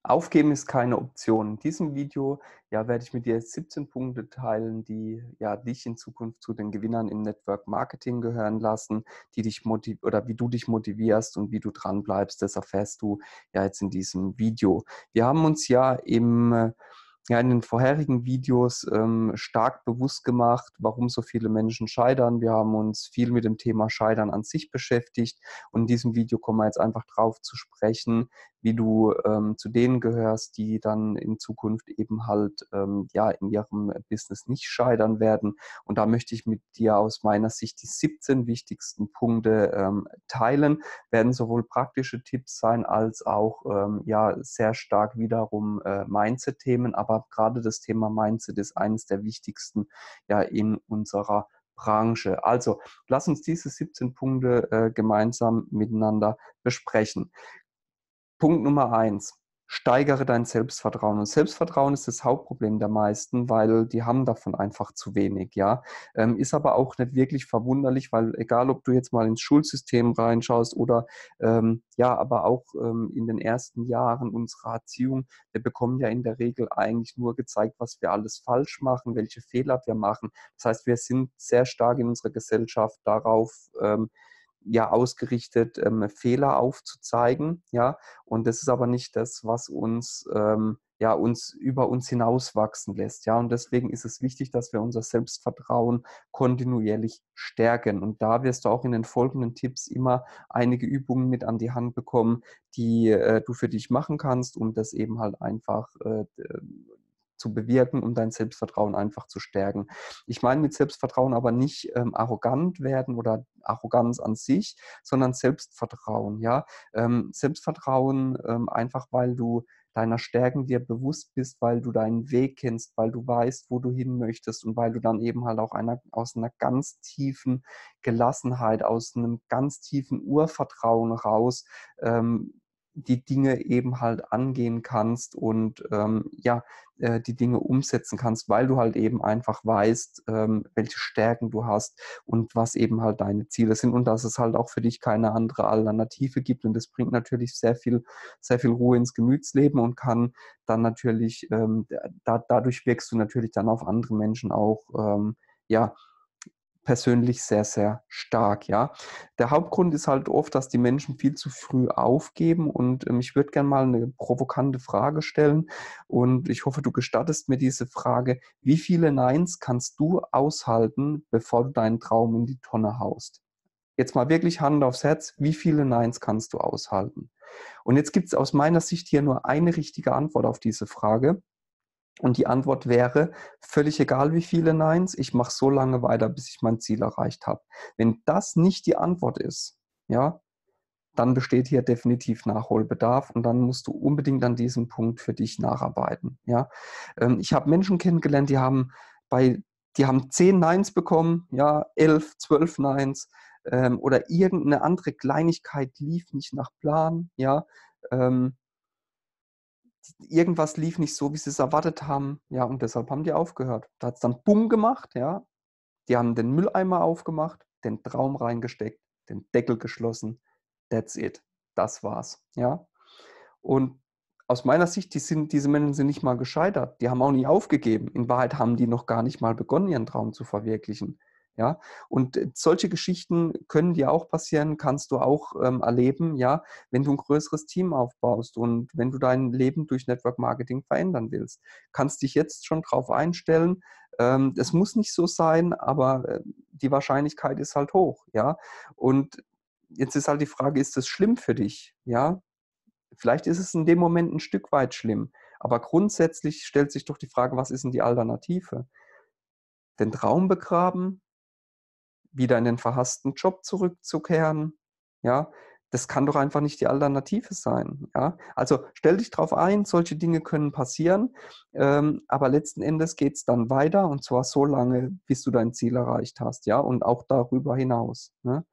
Aufgeben ist keine Option. In diesem Video, ja, werde ich mit dir 17 Punkte teilen, die ja dich in Zukunft zu den Gewinnern im Network Marketing gehören lassen, die dich oder wie du dich motivierst und wie du dran bleibst. Das erfährst du ja jetzt in diesem Video. Wir haben uns ja in den vorherigen Videos stark bewusst gemacht, warum so viele Menschen scheitern. Wir haben uns viel mit dem Thema Scheitern an sich beschäftigt und in diesem Video kommen wir jetzt einfach drauf zu sprechen, wie du zu denen gehörst, die dann in Zukunft eben halt ja in ihrem Business nicht scheitern werden. Und da möchte ich mit dir aus meiner Sicht die 17 wichtigsten Punkte teilen. Werden sowohl praktische Tipps sein als auch ja sehr stark wiederum Mindset-Themen. Aber gerade das Thema Mindset ist eines der wichtigsten ja in unserer Branche. Also lass uns diese 17 Punkte gemeinsam miteinander besprechen. Punkt Nummer eins: Steigere dein Selbstvertrauen. Und Selbstvertrauen ist das Hauptproblem der meisten, weil die haben davon einfach zu wenig, ja. Ist aber auch nicht wirklich verwunderlich, weil egal, ob du jetzt mal ins Schulsystem reinschaust oder ja, aber auch in den ersten Jahren unserer Erziehung, wir bekommen ja in der Regel eigentlich nur gezeigt, was wir alles falsch machen, welche Fehler wir machen. Das heißt, wir sind sehr stark in unserer Gesellschaft darauf ja ausgerichtet, Fehler aufzuzeigen, ja. Und das ist aber nicht das, was uns ja uns über uns hinauswachsen lässt, ja. Und deswegen ist es wichtig, dass wir unser Selbstvertrauen kontinuierlich stärken. Und da wirst du auch in den folgenden Tipps immer einige Übungen mit an die Hand bekommen, die du für dich machen kannst, um das eben halt einfach zu bewirken, um dein Selbstvertrauen einfach zu stärken. Ich meine mit Selbstvertrauen aber nicht arrogant werden oder Arroganz an sich, sondern Selbstvertrauen, ja. Selbstvertrauen einfach, weil du deiner Stärken dir bewusst bist, weil du deinen Weg kennst, weil du weißt, wo du hin möchtest und weil du dann eben halt auch aus einer ganz tiefen Gelassenheit, aus einem ganz tiefen Urvertrauen raus die Dinge eben halt angehen kannst und ja, die Dinge umsetzen kannst, weil du halt eben einfach weißt, welche Stärken du hast und was eben halt deine Ziele sind und dass es halt auch für dich keine andere Alternative gibt. Und das bringt natürlich sehr viel Ruhe ins Gemütsleben und kann dann natürlich, dadurch wirkst du natürlich dann auf andere Menschen auch, ja, persönlich sehr, sehr stark, ja. Der Hauptgrund ist halt oft, dass die Menschen viel zu früh aufgeben und ich würde gerne mal eine provokante Frage stellen und ich hoffe, du gestattest mir diese Frage: Wie viele Neins kannst du aushalten, bevor du deinen Traum in die Tonne haust? Jetzt mal wirklich Hand aufs Herz, wie viele Neins kannst du aushalten? Und jetzt gibt es aus meiner Sicht hier nur eine richtige Antwort auf diese Frage. Und die Antwort wäre, völlig egal wie viele Neins, ich mache so lange weiter, bis ich mein Ziel erreicht habe. Wenn das nicht die Antwort ist, ja, dann besteht hier definitiv Nachholbedarf und dann musst du unbedingt an diesem Punkt für dich nacharbeiten. Ja. Ich habe Menschen kennengelernt, bei, die haben 10 Neins bekommen, ja, 11, 12 Neins oder irgendeine andere Kleinigkeit lief nicht nach Plan, ja. Ähm, Irgendwas lief nicht so, wie sie es erwartet haben, ja, und deshalb haben die aufgehört. Da hat es dann Bumm gemacht, ja. Die haben den Mülleimer aufgemacht, den Traum reingesteckt, den Deckel geschlossen. That's it. Das war's, ja. Und aus meiner Sicht, diese Menschen sind nicht mal gescheitert. Die haben auch nicht aufgegeben. In Wahrheit haben die noch gar nicht mal begonnen, ihren Traum zu verwirklichen. Ja, und solche Geschichten können dir auch passieren, kannst du auch erleben, ja, wenn du ein größeres Team aufbaust und wenn du dein Leben durch Network Marketing verändern willst. Kannst dich jetzt schon drauf einstellen. Es muss nicht so sein, aber die Wahrscheinlichkeit ist halt hoch, ja. Und jetzt ist halt die Frage, ist das schlimm für dich? Ja, vielleicht ist es in dem Moment ein Stück weit schlimm, aber grundsätzlich stellt sich doch die Frage, was ist denn die Alternative? Den Traum begraben, wieder in den verhassten Job zurückzukehren, ja? Das kann doch einfach nicht die Alternative sein, ja? Also, stell dich drauf ein, solche Dinge können passieren, aber letzten Endes geht's dann weiter und zwar so lange, bis du dein Ziel erreicht hast, ja, und auch darüber hinaus, ne?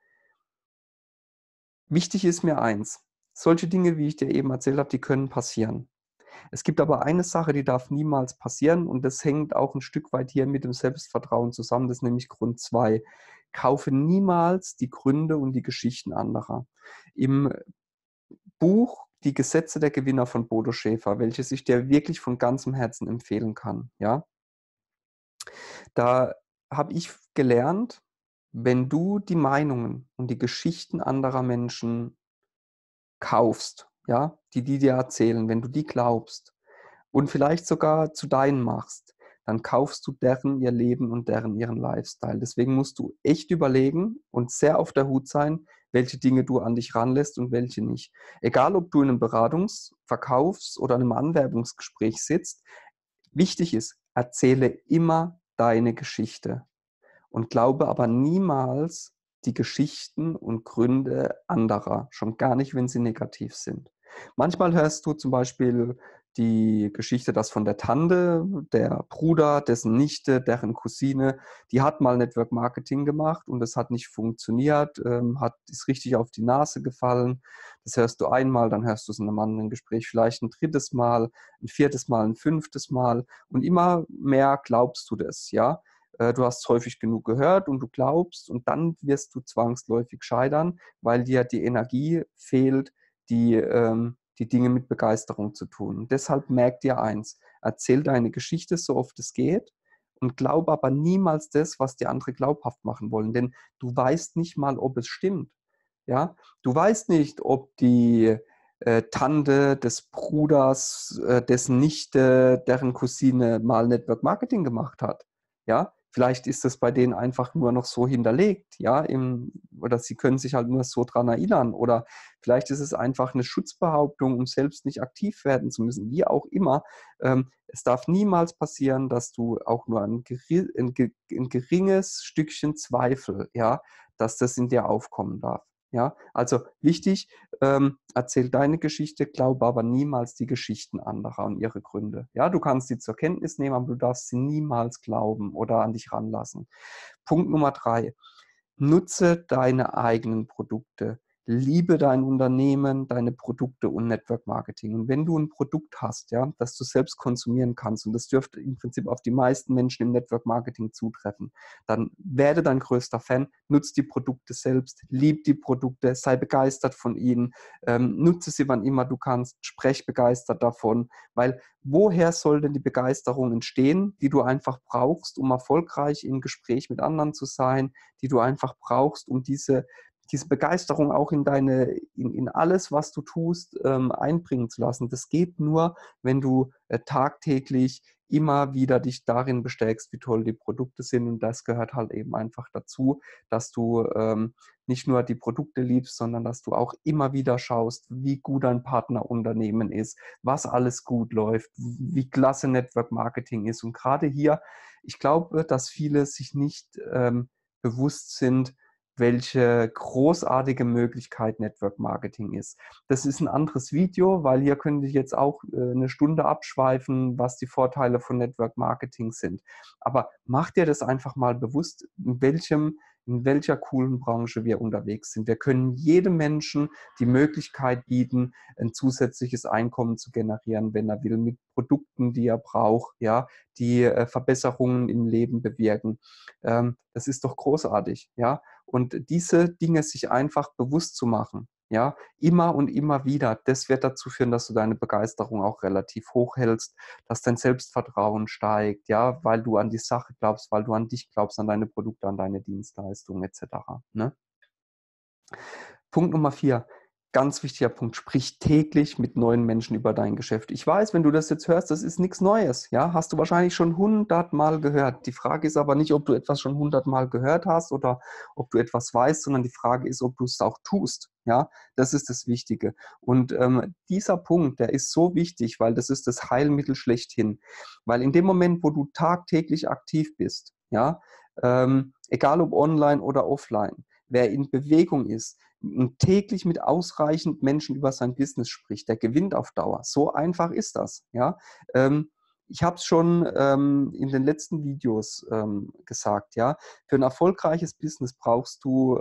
Wichtig ist mir eins: Solche Dinge, wie ich dir eben erzählt habe, die können passieren. Es gibt aber eine Sache, die darf niemals passieren und das hängt auch ein Stück weit hier mit dem Selbstvertrauen zusammen. Das ist nämlich Grund 2: Kaufe niemals die Gründe und die Geschichten anderer. Im Buch die Gesetze der Gewinner von Bodo Schäfer, welches ich dir wirklich von ganzem Herzen empfehlen kann. Ja? Da habe ich gelernt, wenn du die Meinungen und die Geschichten anderer Menschen kaufst, ja, die dir erzählen, wenn du die glaubst und vielleicht sogar zu deinen machst, dann kaufst du deren ihr Leben und deren ihren Lifestyle. Deswegen musst du echt überlegen und sehr auf der Hut sein, welche Dinge du an dich ranlässt und welche nicht. Egal, ob du in einem Beratungs-, Verkaufs- oder einem Anwerbungsgespräch sitzt, wichtig ist, erzähle immer deine Geschichte und glaube aber niemals die Geschichten und Gründe anderer, schon gar nicht, wenn sie negativ sind. Manchmal hörst du zum Beispiel die Geschichte, dass von der Tante, der Bruder, dessen Nichte, deren Cousine, die hat mal Network Marketing gemacht und das hat nicht funktioniert, ist richtig auf die Nase gefallen. Das hörst du einmal, dann hörst du es in einem anderen Gespräch vielleicht ein drittes Mal, ein viertes Mal, ein fünftes Mal und immer mehr glaubst du das, ja. Du hast es häufig genug gehört und du glaubst und dann wirst du zwangsläufig scheitern, weil dir die Energie fehlt, die Dinge mit Begeisterung zu tun. Und deshalb merk dir eins, erzähl deine Geschichte so oft es geht und glaub aber niemals das, was die andere glaubhaft machen wollen, denn du weißt nicht mal, ob es stimmt. Ja? Du weißt nicht, ob die Tante des Bruders, dessen Nichte, deren Cousine mal Network Marketing gemacht hat. Ja, vielleicht ist das bei denen einfach nur noch so hinterlegt, ja, oder sie können sich halt nur so dran erinnern. Oder vielleicht ist es einfach eine Schutzbehauptung, um selbst nicht aktiv werden zu müssen, wie auch immer. Es darf niemals passieren, dass du auch nur ein geringes Stückchen Zweifel, ja, dass das in dir aufkommen darf. Ja, also wichtig, erzähl deine Geschichte, glaube aber niemals die Geschichten anderer und ihre Gründe. Ja, du kannst sie zur Kenntnis nehmen, aber du darfst sie niemals glauben oder an dich ranlassen. Punkt Nummer 3. Nutze deine eigenen Produkte. Liebe dein Unternehmen, deine Produkte und Network Marketing. Und wenn du ein Produkt hast, ja, das du selbst konsumieren kannst, und das dürfte im Prinzip auf die meisten Menschen im Network Marketing zutreffen, dann werde dein größter Fan, nutze die Produkte selbst, lieb die Produkte, sei begeistert von ihnen, nutze sie, wann immer du kannst, sprech begeistert davon, weil woher soll denn die Begeisterung entstehen, die du einfach brauchst, um erfolgreich im Gespräch mit anderen zu sein, die du einfach brauchst, um diese Begeisterung auch in alles, was du tust, einbringen zu lassen. Das geht nur, wenn du tagtäglich immer wieder dich darin bestärkst, wie toll die Produkte sind. Und das gehört halt eben einfach dazu, dass du nicht nur die Produkte liebst, sondern dass du auch immer wieder schaust, wie gut ein Partnerunternehmen ist, was alles gut läuft, wie klasse Network Marketing ist. Und gerade hier, ich glaube, dass viele sich nicht bewusst sind, welche großartige Möglichkeit Network Marketing ist. Das ist ein anderes Video, weil hier könnte ich jetzt auch eine Stunde abschweifen, was die Vorteile von Network Marketing sind. Aber mach dir das einfach mal bewusst, in welcher coolen Branche wir unterwegs sind. Wir können jedem Menschen die Möglichkeit bieten, ein zusätzliches Einkommen zu generieren, wenn er will, mit Produkten, die er braucht, ja, die Verbesserungen im Leben bewirken. Das ist doch großartig, ja. Und diese Dinge sich einfach bewusst zu machen, ja, immer und immer wieder, das wird dazu führen, dass du deine Begeisterung auch relativ hoch hältst, dass dein Selbstvertrauen steigt, ja, weil du an die Sache glaubst, weil du an dich glaubst, an deine Produkte, an deine Dienstleistungen etc. Ne? Punkt Nummer 4, ganz wichtiger Punkt, sprich täglich mit neuen Menschen über dein Geschäft. Ich weiß, wenn du das jetzt hörst, das ist nichts Neues. Ja, hast du wahrscheinlich schon 100-mal gehört. Die Frage ist aber nicht, ob du etwas schon 100-mal gehört hast oder ob du etwas weißt, sondern die Frage ist, ob du es auch tust. Ja, das ist das Wichtige. Und dieser Punkt, der ist so wichtig, weil das ist das Heilmittel schlechthin. Weil in dem Moment, wo du tagtäglich aktiv bist, ja, egal ob online oder offline, wer in Bewegung ist, und täglich mit ausreichend Menschen über sein Business spricht, der gewinnt auf Dauer. So einfach ist das. Ja? Ich habe es schon in den letzten Videos gesagt. Ja? Für ein erfolgreiches Business brauchst du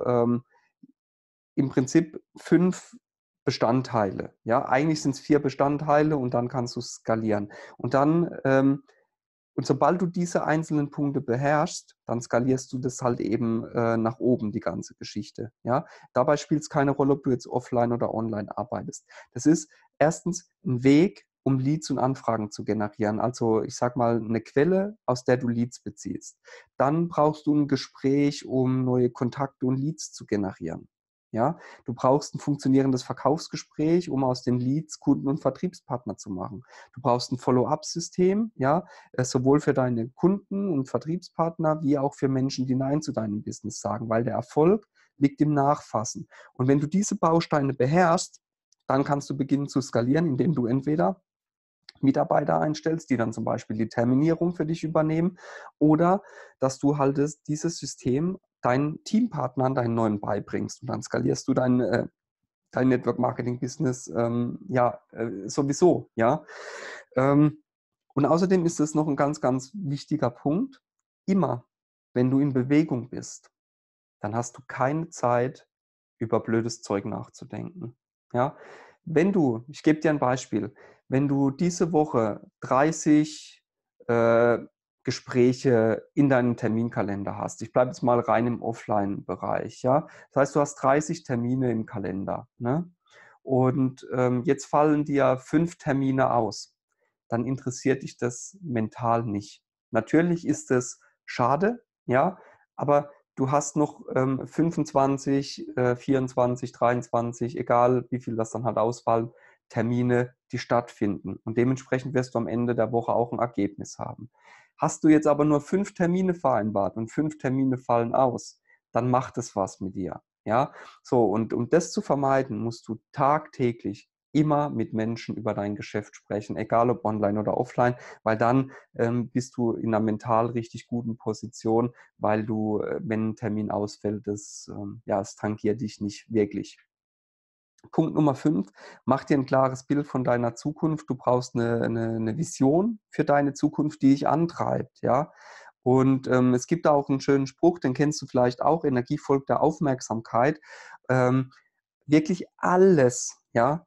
im Prinzip 5 Bestandteile. Ja? Eigentlich sind es 4 Bestandteile und dann kannst du skalieren. Und dann Und sobald du diese einzelnen Punkte beherrschst, dann skalierst du das halt eben nach oben, die ganze Geschichte. Ja? Dabei spielt es keine Rolle, ob du jetzt offline oder online arbeitest. Das ist erstens ein Weg, um Leads und Anfragen zu generieren. Also ich sage mal eine Quelle, aus der du Leads beziehst. Dann brauchst du ein Gespräch, um neue Kontakte und Leads zu generieren. Ja, du brauchst ein funktionierendes Verkaufsgespräch, um aus den Leads Kunden und Vertriebspartner zu machen. Du brauchst ein Follow-up-System, ja, sowohl für deine Kunden und Vertriebspartner wie auch für Menschen, die Nein zu deinem Business sagen, weil der Erfolg liegt im Nachfassen. Und wenn du diese Bausteine beherrschst, dann kannst du beginnen zu skalieren, indem du entweder Mitarbeiter einstellst, die dann zum Beispiel die Terminierung für dich übernehmen, oder dass du halt dieses System deinen Teampartnern, deinen neuen beibringst, und dann skalierst du dein Network Marketing Business sowieso, ja. Und außerdem ist es noch ein ganz, ganz wichtiger Punkt. Immer, wenn du in Bewegung bist, dann hast du keine Zeit, über blödes Zeug nachzudenken. Ja? Ich gebe dir ein Beispiel, wenn du diese Woche 30 äh, Gespräche in deinem Terminkalender hast, ich bleibe jetzt mal rein im Offline-Bereich, ja? Das heißt, du hast 30 Termine im Kalender, ne? Und jetzt fallen dir 5 Termine aus, dann interessiert dich das mental nicht. Natürlich ist es schade, ja, aber du hast noch 25, 24, 23, egal wie viel das dann halt ausfallen, Termine, die stattfinden. Und dementsprechend wirst du am Ende der Woche auch ein Ergebnis haben. Hast du jetzt aber nur 5 Termine vereinbart und 5 Termine fallen aus, dann macht es was mit dir. Ja, so, und um das zu vermeiden, musst du tagtäglich immer mit Menschen über dein Geschäft sprechen, egal ob online oder offline, weil dann bist du in einer mental richtig guten Position, weil du, wenn ein Termin ausfällt, es tangiert dich nicht wirklich. Punkt Nummer 5: Mach dir ein klares Bild von deiner Zukunft. Du brauchst eine Vision für deine Zukunft, die dich antreibt, ja. Und es gibt da auch einen schönen Spruch, den kennst du vielleicht auch: Energie folgt der Aufmerksamkeit. Ähm, Wirklich alles, ja,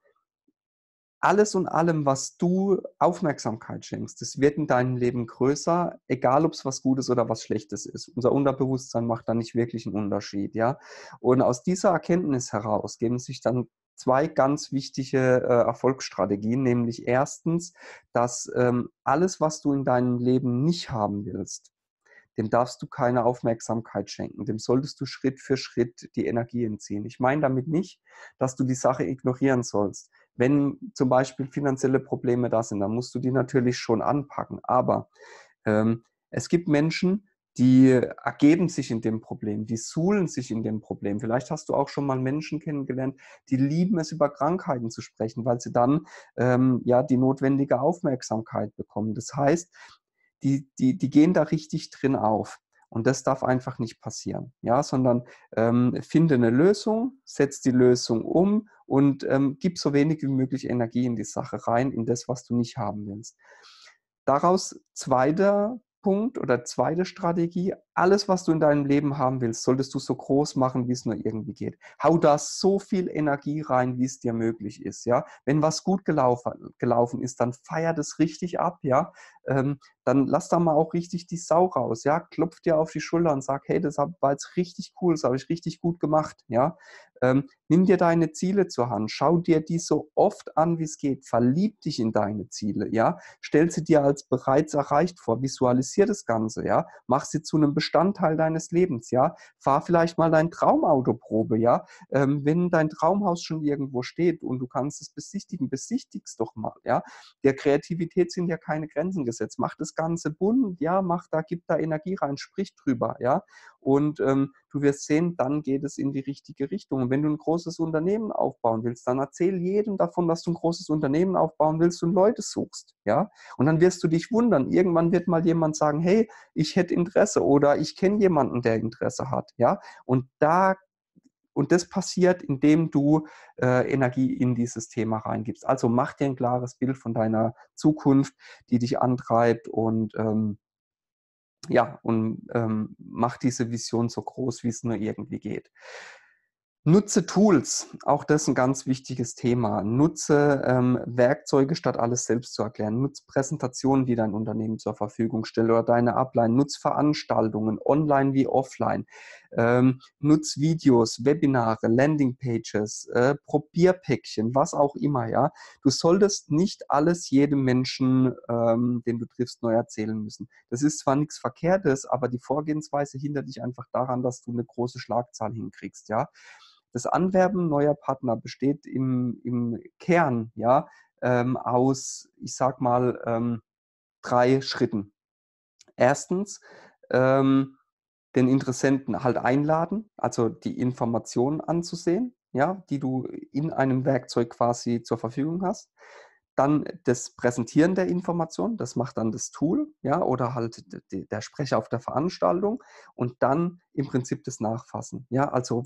alles und allem, was du Aufmerksamkeit schenkst, das wird in deinem Leben größer, egal ob es was Gutes oder was Schlechtes ist. Unser Unterbewusstsein macht da nicht wirklich einen Unterschied, ja. Und aus dieser Erkenntnis heraus geben sich dann zwei ganz wichtige Erfolgsstrategien, nämlich erstens, dass alles, was du in deinem Leben nicht haben willst, dem darfst du keine Aufmerksamkeit schenken. Dem solltest du Schritt für Schritt die Energie entziehen. Ich meine damit nicht, dass du die Sache ignorieren sollst. Wenn zum Beispiel finanzielle Probleme da sind, dann musst du die natürlich schon anpacken. Aber es gibt Menschen, die ergeben sich in dem Problem, die suhlen sich in dem Problem. Vielleicht hast du auch schon mal Menschen kennengelernt, die lieben es, über Krankheiten zu sprechen, weil sie dann die notwendige Aufmerksamkeit bekommen. Das heißt, die gehen da richtig drin auf. Und das darf einfach nicht passieren, ja, sondern finde eine Lösung, setz die Lösung um und gib so wenig wie möglich Energie in die Sache rein, in das, was du nicht haben willst. Daraus zweiter Punkt oder zweite Strategie: Alles, was du in deinem Leben haben willst, solltest du so groß machen, wie es nur irgendwie geht. Hau da so viel Energie rein, wie es dir möglich ist, ja. Wenn was gut gelaufen ist, dann feier das richtig ab, ja. Dann lass da mal auch richtig die Sau raus, ja. Klopf dir auf die Schulter und sag: Hey, war jetzt richtig cool, das habe ich richtig gut gemacht, ja. Nimm dir deine Ziele zur Hand, schau dir die so oft an, wie es geht, verlieb dich in deine Ziele, ja. Stell sie dir als bereits erreicht vor, visualisier das Ganze, ja. Mach sie zu einem Bestandteil deines Lebens, ja. Fahr vielleicht mal dein Traumautoprobe, ja. Wenn dein Traumhaus schon irgendwo steht und du kannst es besichtigen, besichtig's doch mal, ja. Der Kreativität sind ja keine Grenzen gesetzt. Mach das Ganze bunt, ja, gib da Energie rein, sprich drüber, ja. Und du wirst sehen, dann geht es in die richtige Richtung. Und wenn du ein großes Unternehmen aufbauen willst, dann erzähl jedem davon, dass du ein großes Unternehmen aufbauen willst und Leute suchst, ja. Und dann wirst du dich wundern. Irgendwann wird mal jemand sagen: Hey, ich hätte Interesse, oder ich kenne jemanden, der Interesse hat, ja. Und das passiert, indem du Energie in dieses Thema reingibst. Also mach dir ein klares Bild von deiner Zukunft, die dich antreibt, und mach diese Vision so groß, wie es nur irgendwie geht. Nutze Tools, auch das ist ein ganz wichtiges Thema. Nutze Werkzeuge, statt alles selbst zu erklären. Nutze Präsentationen, die dein Unternehmen zur Verfügung stellt oder deine Upline. Nutze Veranstaltungen, online wie offline. Nutz Videos, Webinare, Landingpages, Probierpäckchen, was auch immer. Ja, du solltest nicht alles jedem Menschen, den du triffst, neu erzählen müssen. Das ist zwar nichts Verkehrtes, aber die Vorgehensweise hindert dich einfach daran, dass du eine große Schlagzahl hinkriegst. Ja. Das Anwerben neuer Partner besteht im Kern, ja, aus, ich sag mal, 3 Schritten. Erstens, ähm, den Interessenten halt einladen, also die Informationen anzusehen, ja, die du in einem Werkzeug quasi zur Verfügung hast. Dann das Präsentieren der Informationen, das macht dann das Tool, ja, oder halt der Sprecher auf der Veranstaltung, und dann im Prinzip das Nachfassen, ja, also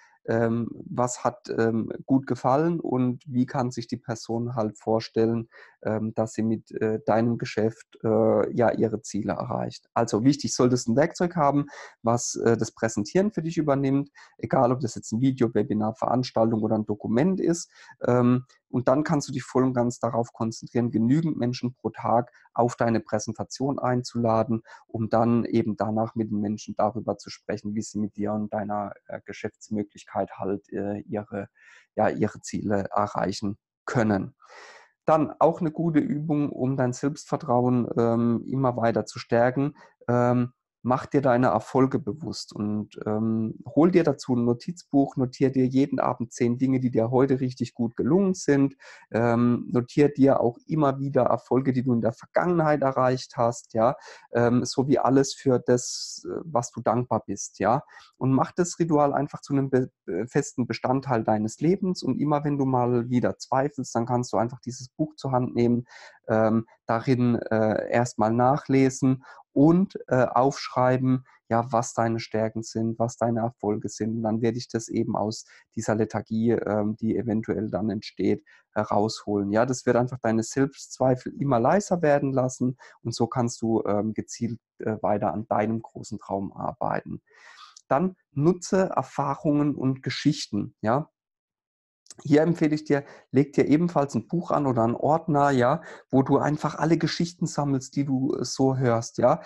was hat gut gefallen und wie kann sich die Person halt vorstellen, dass sie mit deinem Geschäft ja ihre Ziele erreicht. Also wichtig, solltest ein Werkzeug haben, was das Präsentieren für dich übernimmt, egal ob das jetzt ein Video, Webinar, Veranstaltung oder ein Dokument ist. Und dann kannst du dich voll und ganz darauf konzentrieren, genügend Menschen pro Tag auf deine Präsentation einzuladen, um dann eben danach mit den Menschen darüber zu sprechen, wie sie mit dir und deiner Geschäftsmöglichkeit halt ihre Ziele erreichen können. Dann auch eine gute Übung, um dein Selbstvertrauen immer weiter zu stärken. Mach dir deine Erfolge bewusst und hol dir dazu ein Notizbuch, notier dir jeden Abend 10 Dinge, die dir heute richtig gut gelungen sind. Notier dir auch immer wieder Erfolge, die du in der Vergangenheit erreicht hast, ja, sowie alles für das, was du dankbar bist, ja. Und mach das Ritual einfach zu einem festen Bestandteil deines Lebens, und immer wenn du mal wieder zweifelst, dann kannst du einfach dieses Buch zur Hand nehmen, darin erstmal nachlesen und aufschreiben, ja, was deine Stärken sind, was deine Erfolge sind. Und dann werde ich das eben aus dieser Lethargie, die eventuell dann entsteht, herausholen. Ja, das wird einfach deine Selbstzweifel immer leiser werden lassen, und so kannst du gezielt weiter an deinem großen Traum arbeiten. Dann nutze Erfahrungen und Geschichten. Ja, hier empfehle ich dir, leg dir ebenfalls ein Buch an oder einen Ordner, ja, wo du einfach alle Geschichten sammelst, die du so hörst, ja.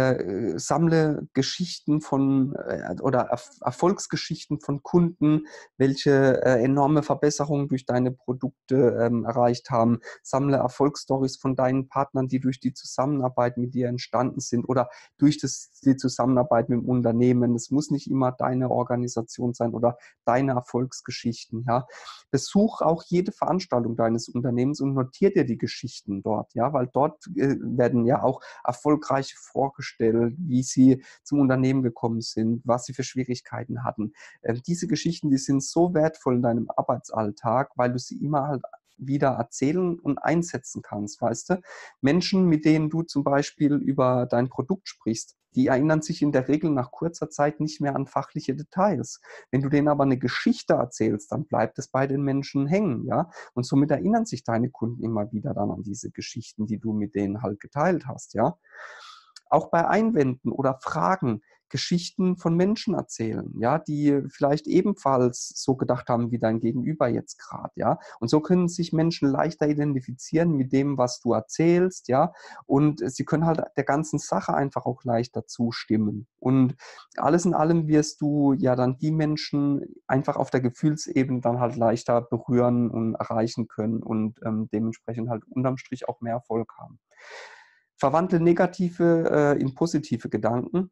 Sammle Geschichten von oder Erfolgsgeschichten von Kunden, welche enorme Verbesserungen durch deine Produkte erreicht haben. Sammle Erfolgsstories von deinen Partnern, die durch die Zusammenarbeit mit dir entstanden sind oder durch die Zusammenarbeit mit dem Unternehmen. Es muss nicht immer deine Organisation sein oder deine Erfolgsgeschichten, ja. Besuch auch jede Veranstaltung deines Unternehmens und notier dir die Geschichten dort, ja, weil dort werden ja auch Erfolgreiche vorgestellt, wie sie zum Unternehmen gekommen sind, was sie für Schwierigkeiten hatten. Diese Geschichten, die sind so wertvoll in deinem Arbeitsalltag, weil du sie immer halt wieder erzählen und einsetzen kannst, weißt du? Menschen, mit denen du zum Beispiel über dein Produkt sprichst, die erinnern sich in der Regel nach kurzer Zeit nicht mehr an fachliche Details. Wenn du denen aber eine Geschichte erzählst, dann bleibt es bei den Menschen hängen, ja. Und somit erinnern sich deine Kunden immer wieder dann an diese Geschichten, die du mit denen halt geteilt hast, ja. Auch bei Einwänden oder Fragen Geschichten von Menschen erzählen, ja, die vielleicht ebenfalls so gedacht haben wie dein Gegenüber jetzt gerade, ja. Und so können sich Menschen leichter identifizieren mit dem, was du erzählst, ja. Und sie können halt der ganzen Sache einfach auch leichter zustimmen. Und alles in allem wirst du ja dann die Menschen einfach auf der Gefühlsebene dann halt leichter berühren und erreichen können und dementsprechend halt unterm Strich auch mehr Erfolg haben. Verwandle negative in positive Gedanken.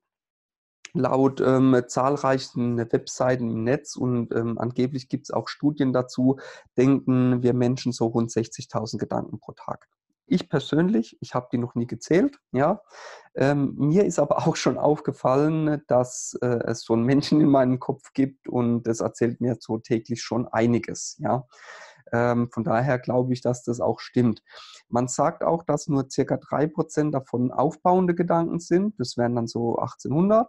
Laut zahlreichen Webseiten im Netz und angeblich gibt es auch Studien dazu, denken wir Menschen so rund 60.000 Gedanken pro Tag. Ich persönlich, ich habe die noch nie gezählt, ja. Mir ist aber auch schon aufgefallen, dass es so einen Menschen in meinem Kopf gibt, und das erzählt mir so täglich schon einiges, ja. Von daher glaube ich, dass das auch stimmt. Man sagt auch, dass nur circa 3% davon aufbauende Gedanken sind. Das wären dann so 1800.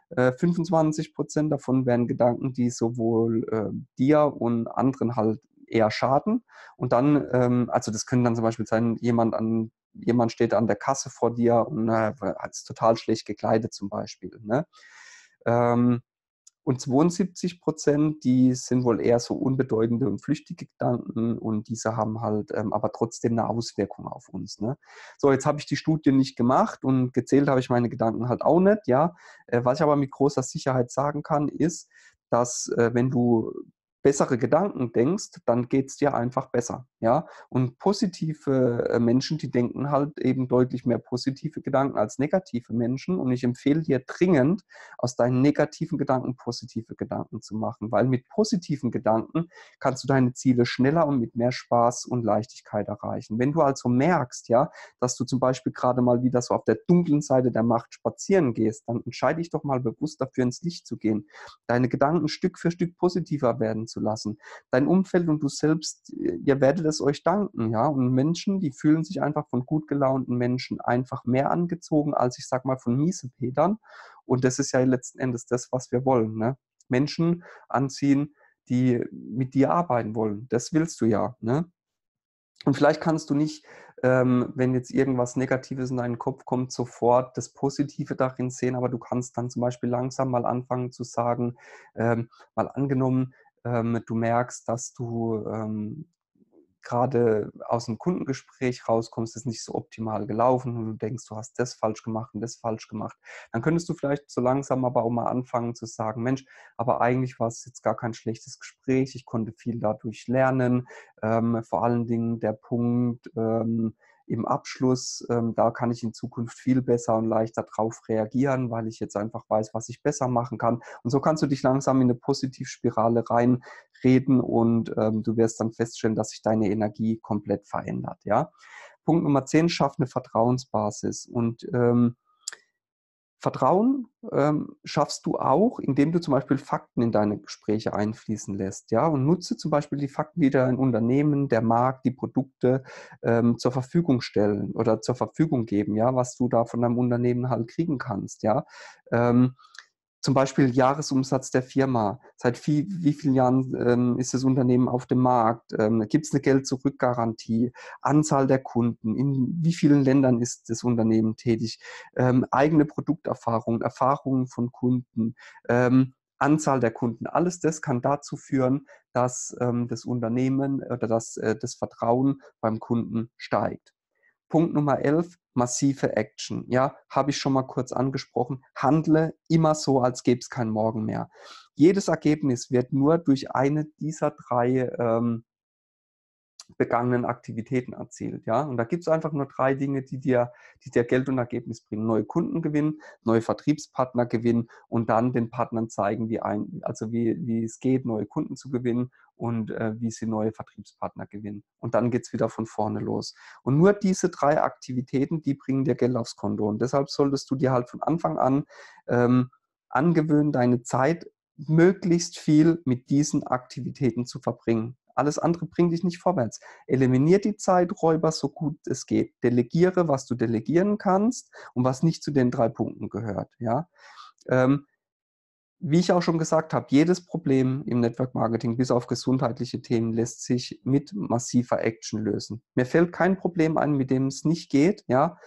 25% davon wären Gedanken, die sowohl dir und anderen halt eher schaden. Und dann, also das können dann zum Beispiel sein, jemand steht an der Kasse vor dir und ist total schlecht gekleidet zum Beispiel. Ne? Ähm, Und 72%, die sind wohl eher so unbedeutende und flüchtige Gedanken und diese haben halt aber trotzdem eine Auswirkung auf uns. Ne? So, jetzt habe ich die Studie nicht gemacht und gezählt habe ich meine Gedanken halt auch nicht. Ja? Was ich aber mit großer Sicherheit sagen kann, ist, dass wenn du bessere Gedanken denkst, dann geht es dir einfach besser. Ja? Und positive Menschen, die denken halt eben deutlich mehr positive Gedanken als negative Menschen. Und ich empfehle dir dringend, aus deinen negativen Gedanken positive Gedanken zu machen, weil mit positiven Gedanken kannst du deine Ziele schneller und mit mehr Spaß und Leichtigkeit erreichen. Wenn du also merkst, ja, dass du zum Beispiel gerade mal wieder so auf der dunklen Seite der Macht spazieren gehst, dann entscheide dich doch mal bewusst dafür, ins Licht zu gehen, deine Gedanken Stück für Stück positiver werden zu lassen. Dein Umfeld und du selbst, ihr werdet es euch danken, ja. Und Menschen, die fühlen sich einfach von gut gelaunten Menschen einfach mehr angezogen als, ich sag mal, von Miesepetern. Und das ist ja letzten Endes das, was wir wollen, ne? Menschen anziehen, die mit dir arbeiten wollen. Das willst du ja, ne? Und vielleicht kannst du nicht, wenn jetzt irgendwas Negatives in deinen Kopf kommt, sofort das Positive darin sehen, aber du kannst dann zum Beispiel langsam mal anfangen zu sagen, mal angenommen, du merkst, dass du gerade aus einem Kundengespräch rauskommst, ist nicht so optimal gelaufen und du denkst, du hast das falsch gemacht und das falsch gemacht. Dann könntest du vielleicht so langsam aber auch mal anfangen zu sagen, Mensch, aber eigentlich war es jetzt gar kein schlechtes Gespräch, ich konnte viel dadurch lernen, vor allen Dingen der Punkt im Abschluss, da kann ich in Zukunft viel besser und leichter drauf reagieren, weil ich jetzt einfach weiß, was ich besser machen kann. Und so kannst du dich langsam in eine Positivspirale reinreden und du wirst dann feststellen, dass sich deine Energie komplett verändert. Ja? Punkt Nummer 10, schaff eine Vertrauensbasis. Und Vertrauen schaffst du auch, indem du zum Beispiel Fakten in deine Gespräche einfließen lässt. Ja? Und nutze zum Beispiel die Fakten, die dein Unternehmen, der Markt, die Produkte zur Verfügung stellen oder zur Verfügung geben, ja? Was du da von deinem Unternehmen halt kriegen kannst. Ja? Zum Beispiel Jahresumsatz der Firma. Seit wie vielen Jahren ist das Unternehmen auf dem Markt? Gibt es eine Geld-Zurück-Garantie? Anzahl der Kunden? In wie vielen Ländern ist das Unternehmen tätig? Eigene Produkterfahrungen, Erfahrungen von Kunden, Anzahl der Kunden. Alles das kann dazu führen, dass das Unternehmen oder dass das Vertrauen beim Kunden steigt. Punkt Nummer 11, massive Action. Ja, habe ich schon mal kurz angesprochen. Handle immer so, als gäbe es kein Morgen mehr. Jedes Ergebnis wird nur durch eine dieser drei begangenen Aktivitäten erzielt. Ja? Und da gibt es einfach nur drei Dinge, die dir Geld und Ergebnis bringen. Neue Kunden gewinnen, neue Vertriebspartner gewinnen und dann den Partnern zeigen, wie es geht, neue Kunden zu gewinnen und wie sie neue Vertriebspartner gewinnen. Und dann geht es wieder von vorne los. Und nur diese drei Aktivitäten, die bringen dir Geld aufs Konto. Und deshalb solltest du dir halt von Anfang an angewöhnen, deine Zeit möglichst viel mit diesen Aktivitäten zu verbringen. Alles andere bringt dich nicht vorwärts. Eliminier die Zeiträuber so gut es geht. Delegiere, was du delegieren kannst und was nicht zu den 3 Punkten gehört. Ja? Wie ich auch schon gesagt habe, jedes Problem im Network Marketing, bis auf gesundheitliche Themen, lässt sich mit massiver Action lösen. Mir fällt kein Problem ein, mit dem es nicht geht. Ja?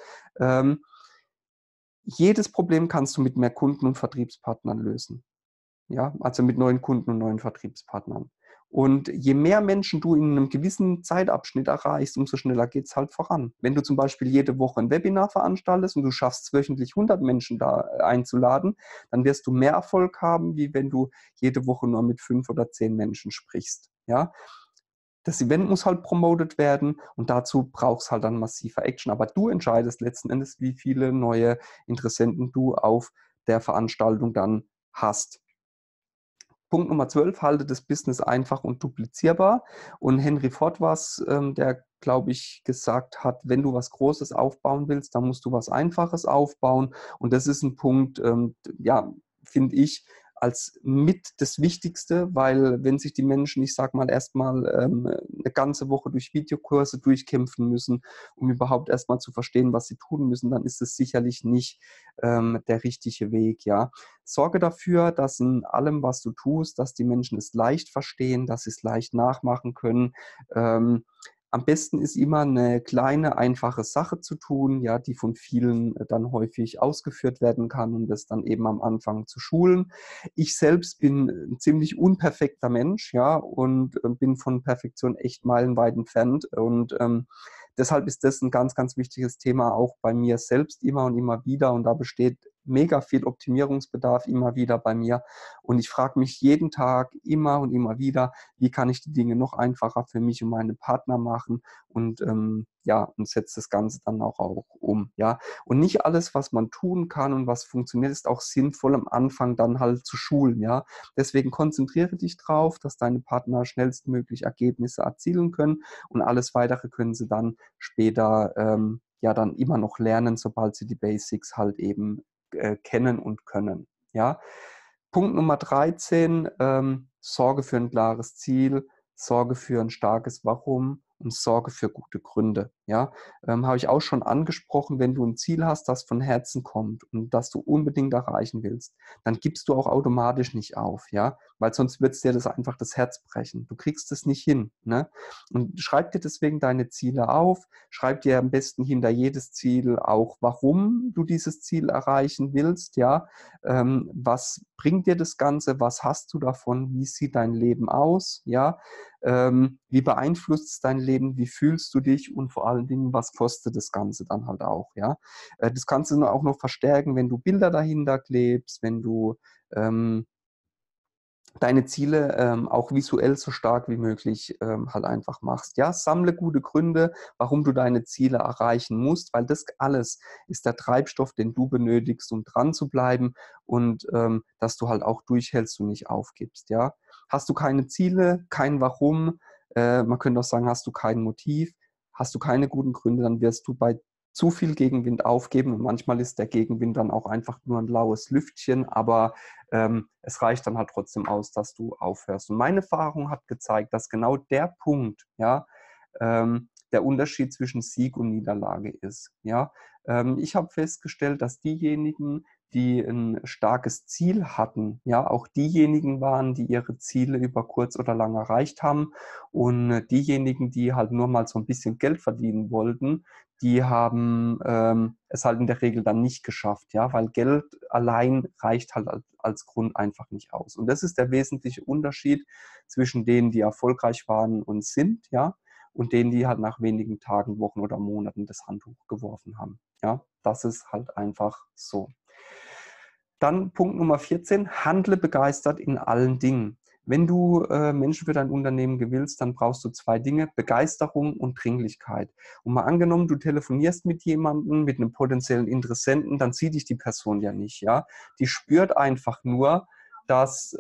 Jedes Problem kannst du mit mehr Kunden und Vertriebspartnern lösen. Ja, also mit neuen Kunden und neuen Vertriebspartnern. Und je mehr Menschen du in einem gewissen Zeitabschnitt erreichst, umso schneller geht es halt voran. Wenn du zum Beispiel jede Woche ein Webinar veranstaltest und du schaffst es wöchentlich 100 Menschen da einzuladen, dann wirst du mehr Erfolg haben, wie wenn du jede Woche nur mit 5 oder 10 Menschen sprichst. Ja? Das Event muss halt promotet werden und dazu brauchst halt dann massiver Action. Aber du entscheidest letzten Endes, wie viele neue Interessenten du auf der Veranstaltung dann hast. Punkt Nummer 12, halte das Business einfach und duplizierbar. Und Henry Ford war es, der, glaube ich, gesagt hat, wenn du was Großes aufbauen willst, dann musst du was Einfaches aufbauen. Und das ist ein Punkt, ja, finde ich, als mit das Wichtigste, weil wenn sich die Menschen, ich sage mal, erstmal eine ganze Woche durch Videokurse durchkämpfen müssen, um überhaupt erstmal zu verstehen, was sie tun müssen, dann ist es sicherlich nicht der richtige Weg, ja. Sorge dafür, dass in allem, was du tust, dass die Menschen es leicht verstehen, dass sie es leicht nachmachen können. Am besten ist immer eine kleine, einfache Sache zu tun, ja, die von vielen dann häufig ausgeführt werden kann, um das dann eben am Anfang zu schulen. Ich selbst bin ein ziemlich unperfekter Mensch, ja, und bin von Perfektion echt meilenweit entfernt. Und deshalb ist das ein ganz, ganz wichtiges Thema auch bei mir selbst immer und immer wieder. Und da besteht mega viel Optimierungsbedarf immer wieder bei mir. Und ich frage mich jeden Tag immer und immer wieder, wie kann ich die Dinge noch einfacher für mich und meine Partner machen und ja, und setze das Ganze dann auch um, ja. Und nicht alles, was man tun kann und was funktioniert, ist auch sinnvoll am Anfang dann halt zu schulen, ja. Deswegen konzentriere dich drauf, dass deine Partner schnellstmöglich Ergebnisse erzielen können und alles Weitere können sie dann später ja dann immer noch lernen, sobald sie die Basics halt eben kennen und können, ja. Punkt Nummer 13, sorge für ein klares Ziel, sorge für ein starkes Warum und sorge für gute Gründe. Ja, habe ich auch schon angesprochen, wenn du ein Ziel hast, das von Herzen kommt und das du unbedingt erreichen willst, dann gibst du auch automatisch nicht auf, ja, weil sonst wird es dir das einfach das Herz brechen. Du kriegst es nicht hin, ne? Und schreib dir deswegen deine Ziele auf, schreib dir am besten hinter jedes Ziel auch, warum du dieses Ziel erreichen willst, ja, was bringt dir das Ganze, was hast du davon, wie sieht dein Leben aus, ja, wie beeinflusst es dein Leben, wie fühlst du dich und vor allen Dingen, was kostet das Ganze dann halt auch, ja. Das kannst du auch noch verstärken, wenn du Bilder dahinter klebst, wenn du deine Ziele auch visuell so stark wie möglich halt einfach machst. Ja, sammle gute Gründe, warum du deine Ziele erreichen musst, weil das alles ist der Treibstoff, den du benötigst, um dran zu bleiben und dass du halt auch durchhältst und nicht aufgibst. Ja, hast du keine Ziele, kein Warum, man könnte auch sagen, hast du kein Motiv, hast du keine guten Gründe, dann wirst du bei zu viel Gegenwind aufgeben und manchmal ist der Gegenwind dann auch einfach nur ein laues Lüftchen, aber es reicht dann halt trotzdem aus, dass du aufhörst. Und meine Erfahrung hat gezeigt, dass genau der Punkt, ja, der Unterschied zwischen Sieg und Niederlage ist. Ja, ich habe festgestellt, dass diejenigen, die ein starkes Ziel hatten, ja, auch diejenigen waren, die ihre Ziele über kurz oder lang erreicht haben. Und diejenigen, die halt nur mal so ein bisschen Geld verdienen wollten, die haben es halt in der Regel dann nicht geschafft, ja, weil Geld allein reicht halt als Grund einfach nicht aus. Und das ist der wesentliche Unterschied zwischen denen, die erfolgreich waren und sind, ja, und denen, die halt nach wenigen Tagen, Wochen oder Monaten das Handtuch geworfen haben. Ja, das ist halt einfach so. Dann Punkt Nummer 14, handle begeistert in allen Dingen. Wenn du Menschen für dein Unternehmen gewinnst, dann brauchst du zwei Dinge, Begeisterung und Dringlichkeit. Und mal angenommen, du telefonierst mit jemandem, mit einem potenziellen Interessenten, dann sieht dich die Person ja nicht, ja. Die spürt einfach nur, dass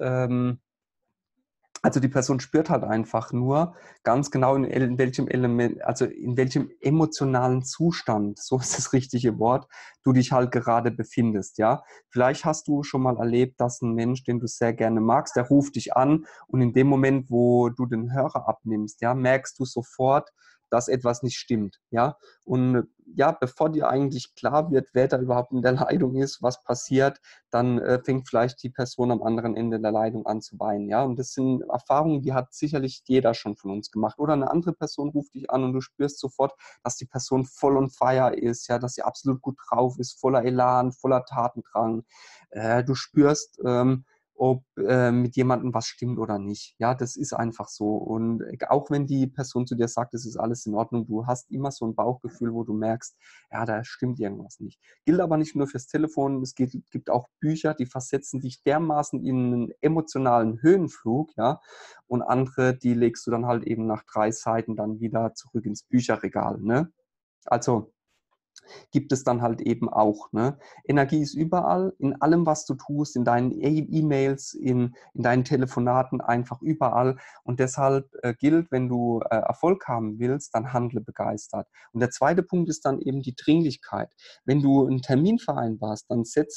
also die Person spürt halt einfach nur ganz genau, in welchem Element, also in welchem emotionalen Zustand, so ist das richtige Wort, du dich halt gerade befindest, ja. Vielleicht hast du schon mal erlebt, dass ein Mensch, den du sehr gerne magst, der ruft dich an und in dem Moment, wo du den Hörer abnimmst, ja, merkst du sofort, dass etwas nicht stimmt, ja. Und ja, bevor dir eigentlich klar wird, wer da überhaupt in der Leitung ist, was passiert, dann fängt vielleicht die Person am anderen Ende der Leitung an zu weinen. Ja? Und das sind Erfahrungen, die hat sicherlich jeder schon von uns gemacht. Oder eine andere Person ruft dich an und du spürst sofort, dass die Person voll on fire ist, ja, dass sie absolut gut drauf ist, voller Elan, voller Tatendrang. Du spürst, ob mit jemandem was stimmt oder nicht. Ja, das ist einfach so. Und auch wenn die Person zu dir sagt, es ist alles in Ordnung, du hast immer so ein Bauchgefühl, wo du merkst, ja, da stimmt irgendwas nicht. Gilt aber nicht nur fürs Telefon, es gibt auch Bücher, die versetzen dich dermaßen in einen emotionalen Höhenflug, ja, und andere, die legst du dann halt eben nach 3 Seiten dann wieder zurück ins Bücherregal, ne? Also gibt es dann halt eben auch. Ne? Energie ist überall, in allem, was du tust, in deinen E-Mails, in deinen Telefonaten, einfach überall. Und deshalb gilt, wenn du Erfolg haben willst, dann handle begeistert. Und der zweite Punkt ist dann eben die Dringlichkeit. Wenn du einen Termin vereinbarst,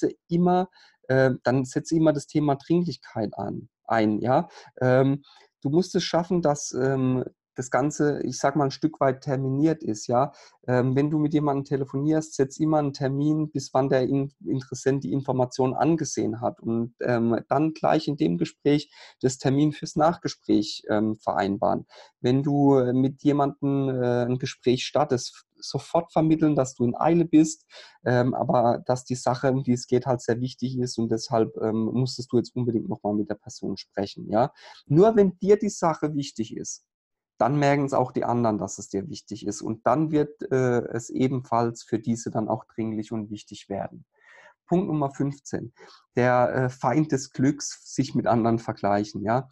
dann setze immer das Thema Dringlichkeit ein. Ja? Du musst es schaffen, dass das Ganze, ich sag mal, ein Stück weit terminiert ist, ja. Wenn du mit jemandem telefonierst, setz immer einen Termin, bis wann der Interessent die Information angesehen hat und dann gleich in dem Gespräch das Termin fürs Nachgespräch vereinbaren. Wenn du mit jemandem ein Gespräch startest, sofort vermitteln, dass du in Eile bist, aber dass die Sache, um die es geht, halt sehr wichtig ist und deshalb musstest du jetzt unbedingt nochmal mit der Person sprechen, ja. Nur wenn dir die Sache wichtig ist, dann merken es auch die anderen, dass es dir wichtig ist. Und dann wird es ebenfalls für diese dann auch dringlich und wichtig werden. Punkt Nummer 15. Der Feind des Glücks, sich mit anderen vergleichen. Ja?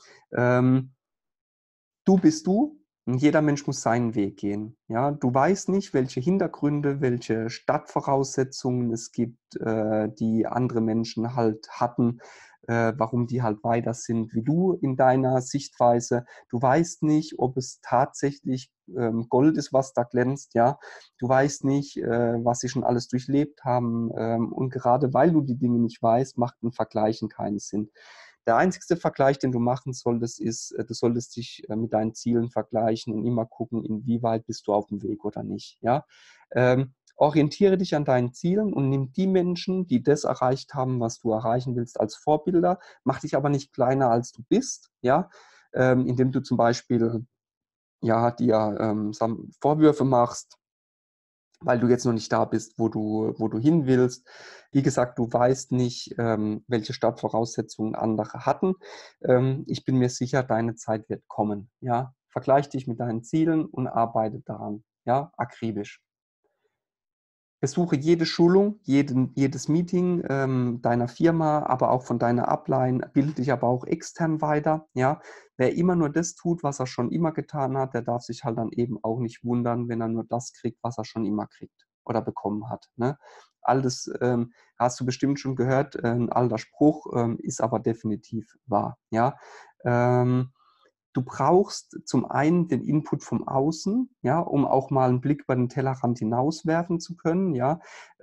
Du bist du und jeder Mensch muss seinen Weg gehen. Ja? Du weißt nicht, welche Hintergründe, welche Startvoraussetzungen es gibt, die andere Menschen halt hatten, warum die halt weiter sind wie du in deiner Sichtweise. Du weißt nicht, ob es tatsächlich Gold ist, was da glänzt. Ja? Du weißt nicht, was sie schon alles durchlebt haben. Und gerade weil du die Dinge nicht weißt, macht ein Vergleichen keinen Sinn. Der einzigste Vergleich, den du machen solltest, ist, du solltest dich mit deinen Zielen vergleichen und immer gucken, inwieweit bist du auf dem Weg oder nicht. Ja? Orientiere dich an deinen Zielen und nimm die Menschen, die das erreicht haben, was du erreichen willst, als Vorbilder. Mach dich aber nicht kleiner, als du bist, ja? Indem du zum Beispiel ja, dir Vorwürfe machst, weil du jetzt noch nicht da bist, wo du hin willst. Wie gesagt, du weißt nicht, welche Startvoraussetzungen andere hatten. Ich bin mir sicher, deine Zeit wird kommen. Ja? Vergleich dich mit deinen Zielen und arbeite daran. Ja? Akribisch. Besuche jede Schulung, jedes Meeting deiner Firma, aber auch von deiner Upline, bilde dich aber auch extern weiter. Ja? Wer immer nur das tut, was er schon immer getan hat, der darf sich halt dann eben auch nicht wundern, wenn er nur das kriegt, was er schon immer kriegt oder bekommen hat. Ne? All das hast du bestimmt schon gehört, ein alter Spruch, ist aber definitiv wahr. Ja? Du brauchst zum einen den Input vom Außen, ja, um auch mal einen Blick über den Tellerrand hinauswerfen zu können, ja.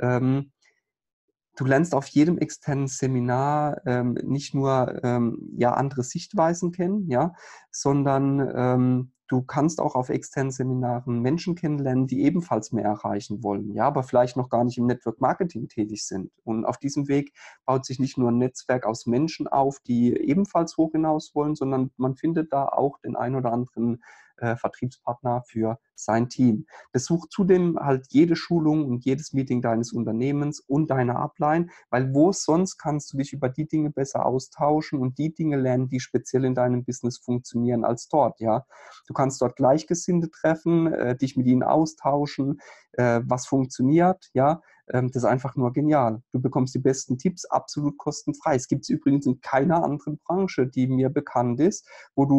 Du lernst auf jedem externen Seminar nicht nur ja, andere Sichtweisen kennen, ja, sondern du kannst auch auf externen Seminaren Menschen kennenlernen, die ebenfalls mehr erreichen wollen, ja, aber vielleicht noch gar nicht im Network Marketing tätig sind. Und auf diesem Weg baut sich nicht nur ein Netzwerk aus Menschen auf, die ebenfalls hoch hinaus wollen, sondern man findet da auch den ein oder anderen Vertriebspartner für sein Team. Besuch zudem halt jede Schulung und jedes Meeting deines Unternehmens und deiner Upline, weil wo sonst kannst du dich über die Dinge besser austauschen und die Dinge lernen, die speziell in deinem Business funktionieren, als dort, ja. Du kannst dort Gleichgesinnte treffen, dich mit ihnen austauschen, was funktioniert, ja. Das ist einfach nur genial. Du bekommst die besten Tipps absolut kostenfrei. Es gibt es übrigens in keiner anderen Branche, die mir bekannt ist,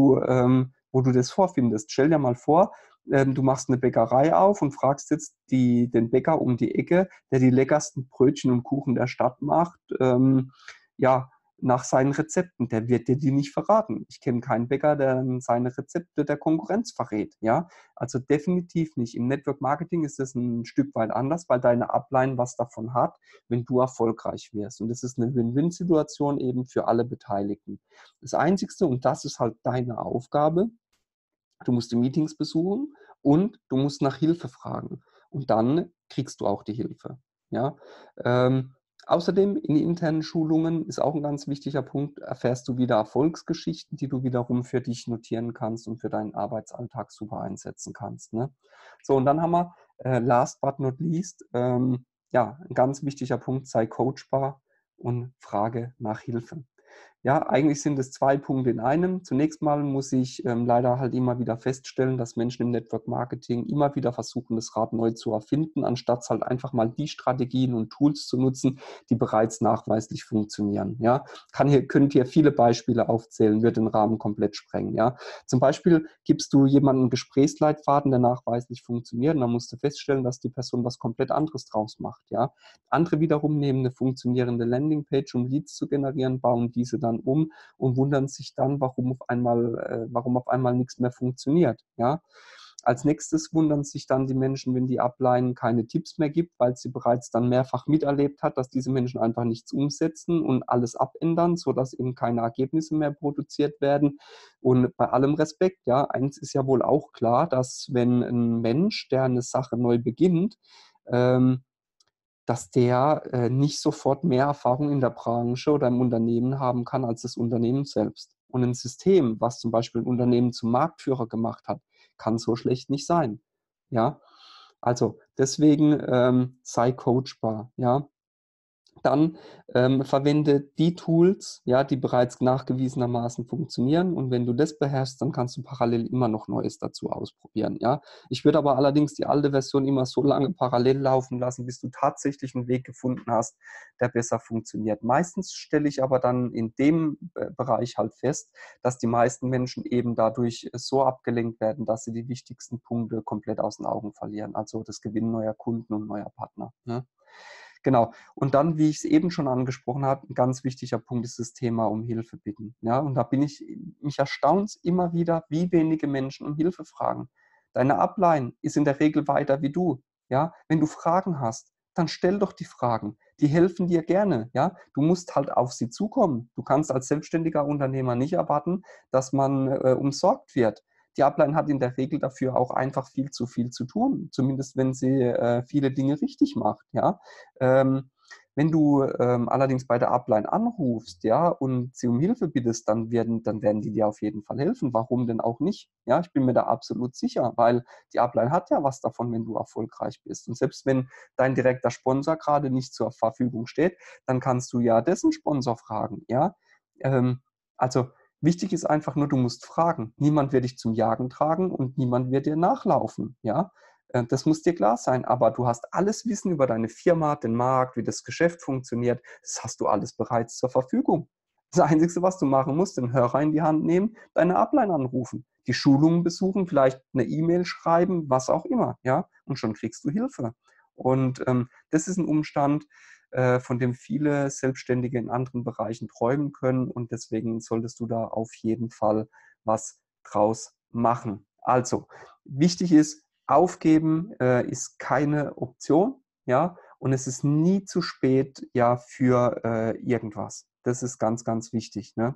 wo du das vorfindest. Stell dir mal vor, du machst eine Bäckerei auf und fragst jetzt den Bäcker um die Ecke, der die leckersten Brötchen und Kuchen der Stadt macht, ja, nach seinen Rezepten. Der wird dir die nicht verraten. Ich kenne keinen Bäcker, der seine Rezepte der Konkurrenz verrät. Ja? Also definitiv nicht. Im Network Marketing ist es ein Stück weit anders, weil deine Upline was davon hat, wenn du erfolgreich wirst. Und das ist eine Win-Win-Situation eben für alle Beteiligten. Das Einzigste, und das ist halt deine Aufgabe, du musst die Meetings besuchen und du musst nach Hilfe fragen. Und dann kriegst du auch die Hilfe. Ja? Außerdem in internen Schulungen ist auch ein ganz wichtiger Punkt, erfährst du wieder Erfolgsgeschichten, die du wiederum für dich notieren kannst und für deinen Arbeitsalltag super einsetzen kannst. Ne? So, und dann haben wir last but not least, ja, ein ganz wichtiger Punkt, sei coachbar und frage nach Hilfe. Ja, eigentlich sind es zwei Punkte in einem. Zunächst mal muss ich leider halt immer wieder feststellen, dass Menschen im Network Marketing immer wieder versuchen, das Rad neu zu erfinden, anstatt halt einfach mal die Strategien und Tools zu nutzen, die bereits nachweislich funktionieren. Ja, könnt ihr viele Beispiele aufzählen, wird den Rahmen komplett sprengen. Ja, zum Beispiel gibst du jemandem einen Gesprächsleitfaden, der nachweislich funktioniert, und dann musst du feststellen, dass die Person was komplett anderes draus macht. Ja, andere wiederum nehmen eine funktionierende Landingpage, um Leads zu generieren, bauen diese dann um und wundern sich dann, warum auf einmal nichts mehr funktioniert. Ja? Als nächstes wundern sich dann die Menschen, wenn die Upline keine Tipps mehr gibt, weil sie bereits dann mehrfach miterlebt hat, dass diese Menschen einfach nichts umsetzen und alles abändern, sodass eben keine Ergebnisse mehr produziert werden. Und bei allem Respekt, ja, eins ist ja wohl auch klar, dass wenn ein Mensch, der eine Sache neu beginnt, dass der nicht sofort mehr Erfahrung in der Branche oder im Unternehmen haben kann als das Unternehmen selbst. Und ein System, was zum Beispiel ein Unternehmen zum Marktführer gemacht hat, kann so schlecht nicht sein. Ja, also deswegen sei coachbar. Ja, dann verwende die Tools, ja, die bereits nachgewiesenermaßen funktionieren. Und wenn du das beherrschst, dann kannst du parallel immer noch Neues dazu ausprobieren. Ja? Ich würde aber allerdings die alte Version immer so lange parallel laufen lassen, bis du tatsächlich einen Weg gefunden hast, der besser funktioniert. Meistens stelle ich aber dann in dem Bereich halt fest, dass die meisten Menschen eben dadurch so abgelenkt werden, dass sie die wichtigsten Punkte komplett aus den Augen verlieren. Also das Gewinnen neuer Kunden und neuer Partner. Ne? Genau. Und dann, wie ich es eben schon angesprochen habe, ein ganz wichtiger Punkt ist das Thema um Hilfe bitten. Ja, und da bin ich, mich erstaunt immer wieder, wie wenige Menschen um Hilfe fragen. Deine Upline ist in der Regel weiter wie du. Ja, wenn du Fragen hast, dann stell doch die Fragen. Die helfen dir gerne. Ja, du musst halt auf sie zukommen. Du kannst als selbstständiger Unternehmer nicht erwarten, dass man umsorgt wird. Die Upline hat in der Regel dafür auch einfach viel zu tun, zumindest wenn sie viele Dinge richtig macht. Ja? Wenn du allerdings bei der Upline anrufst, ja, und sie um Hilfe bittest, dann werden die dir auf jeden Fall helfen. Warum denn auch nicht? Ja, ich bin mir da absolut sicher, weil die Upline hat ja was davon, wenn du erfolgreich bist. Und selbst wenn dein direkter Sponsor gerade nicht zur Verfügung steht, dann kannst du ja dessen Sponsor fragen. Ja, also wichtig ist einfach nur, du musst fragen. Niemand wird dich zum Jagen tragen und niemand wird dir nachlaufen. Ja, das muss dir klar sein, aber du hast alles Wissen über deine Firma, den Markt, wie das Geschäft funktioniert. Das hast du alles bereits zur Verfügung. Das Einzige, was du machen musst, den Hörer in die Hand nehmen, deine Upline anrufen, die Schulungen besuchen, vielleicht eine E-Mail schreiben, was auch immer, ja, und schon kriegst du Hilfe. Und das ist ein Umstand, von dem viele Selbstständige in anderen Bereichen träumen können und deswegen solltest du da auf jeden Fall was draus machen. Also, wichtig ist, aufgeben ist keine Option, ja, und es ist nie zu spät, ja, für irgendwas. Das ist ganz, ganz wichtig, ne?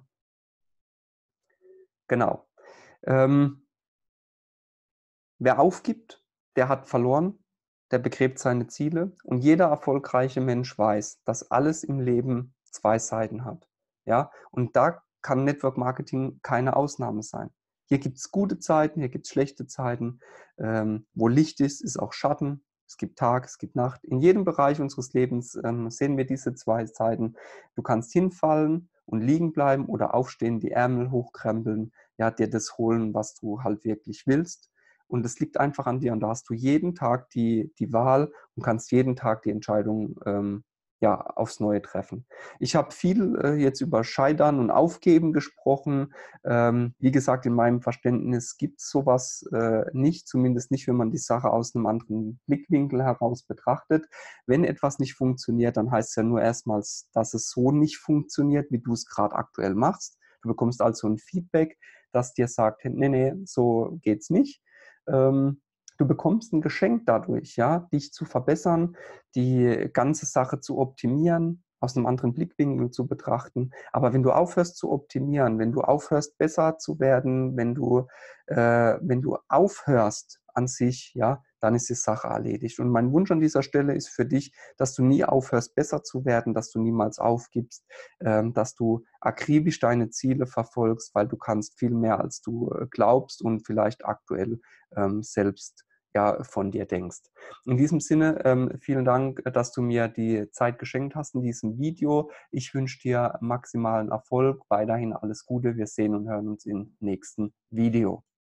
Genau. Ähm, Wer aufgibt, der hat verloren, der begräbt seine Ziele und jeder erfolgreiche Mensch weiß, dass alles im Leben zwei Seiten hat. Ja, und da kann Network Marketing keine Ausnahme sein. Hier gibt es gute Zeiten, hier gibt es schlechte Zeiten. Wo Licht ist, ist auch Schatten. Es gibt Tag, es gibt Nacht. In jedem Bereich unseres Lebens sehen wir diese zwei Seiten. Du kannst hinfallen und liegen bleiben oder aufstehen, die Ärmel hochkrempeln, ja, dir das holen, was du halt wirklich willst. Und es liegt einfach an dir. Und da hast du jeden Tag die Wahl und kannst jeden Tag die Entscheidung ja, aufs Neue treffen. Ich habe viel jetzt über Scheitern und Aufgeben gesprochen. Wie gesagt, in meinem Verständnis gibt es sowas nicht, zumindest nicht, wenn man die Sache aus einem anderen Blickwinkel heraus betrachtet. Wenn etwas nicht funktioniert, dann heißt es ja nur erstmals, dass es so nicht funktioniert, wie du es gerade aktuell machst. Du bekommst also ein Feedback, das dir sagt, nee, nee, so geht's nicht. Du bekommst ein Geschenk dadurch, ja, dich zu verbessern, die ganze Sache zu optimieren, aus einem anderen Blickwinkel zu betrachten. Aber wenn du aufhörst zu optimieren, wenn du aufhörst besser zu werden, wenn du aufhörst an sich, ja, dann ist die Sache erledigt. Und mein Wunsch an dieser Stelle ist für dich, dass du nie aufhörst, besser zu werden, dass du niemals aufgibst, dass du akribisch deine Ziele verfolgst, weil du kannst viel mehr, als du glaubst und vielleicht aktuell selbst ja, von dir denkst. In diesem Sinne, vielen Dank, dass du mir die Zeit geschenkt hast in diesem Video. Ich wünsche dir maximalen Erfolg, weiterhin alles Gute. Wir sehen und hören uns im nächsten Video.